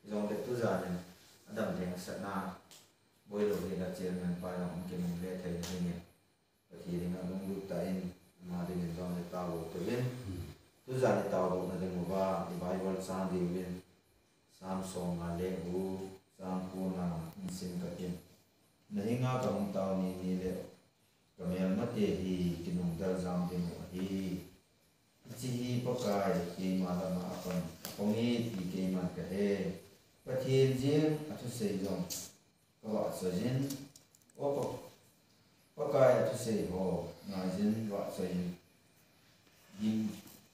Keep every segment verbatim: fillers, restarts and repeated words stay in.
dòng để tu già này đầm đèn sạch na bôi lỗ thì là chuyện mình phải làm cái mình về thầy như này thì thì nó cũng lúc tại mà thì mình dòng để tao bộ tự nhiên tu già để tao bộ là để một ba thì bài văn sang thì mình sang song mà lên u sang cu na xin cái chuyện này ngã cái ông tao ni ni để cái mình mất thì cái nông dân giam thì một thì chỉ có cái cái mà là mà còn không nghĩ thì cái mà cái và thiên riêng ở chỗ xây dựng các bạn xây dựng có có có cái ở chỗ xây hồ ngài dân bạn xây dựng dìm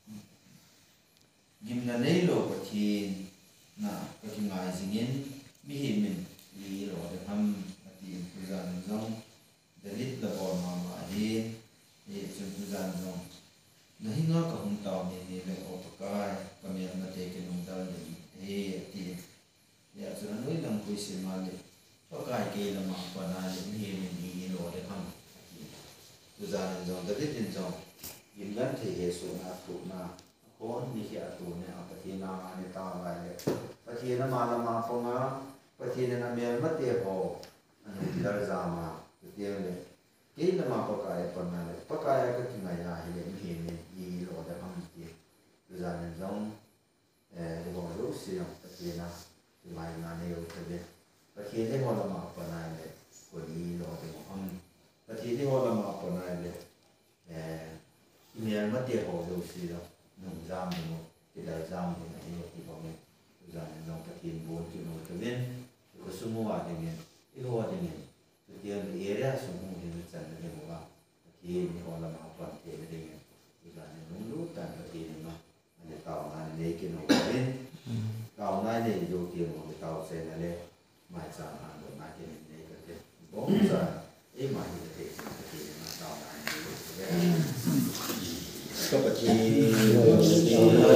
dìm là lấy lộ của thiên na cái chuyện ngài xây dựng bí hiểm mình đi lộ để thăm thì thời gian giống để lít là bỏ mà mà đi thì trong thời gian giống nãy ngã cả hồng tàu này này là ở cái cái miếng mà để cái nông dân này thì thì giờ cho nó nói rằng quý sĩ mà để có cái kia là mà còn là những gì mình đi lộ để không thời gian giống để biết giống những lần thì hệ số là tụ na có những cái tụ này ở cái thiên nào này ta lại cái thiên nó mà là mà phong á cái thiên này là miếng mất tiền hồ anh ấy ra mà cái tiền này cái là mà có cái còn là có cái cái cái này là hiện hiện gì lộ để không gì bây giờ mình giống để bỏ lúc xíu cái gì nào thì mày là nhiều cái gì cái gì thế họ làm mà còn này để của đi lộ để không cái gì thế họ làm mà còn này để miền mất tiền họ đâu xí đâu nông giam thì một cái đại giam thì này nhiều thì bọn mình bây giờ mình giống cái tiền bốn triệu một cái viên có số mua thì mình cái hoa thì mình cái tiền thì ế ra số mua thì mình chẳng được mua vào thì họ làm họ còn tiền thì mình bây giờ mình đúng lúc tận cái tiền mà để tàu này lấy cái nồi lên tàu này để vô tiền của cái tàu xe này lên mai sáng hàng rồi mai thì mình lấy cái tiền bốn giờ ấy mà thì cái tiền mà tàu này các bạn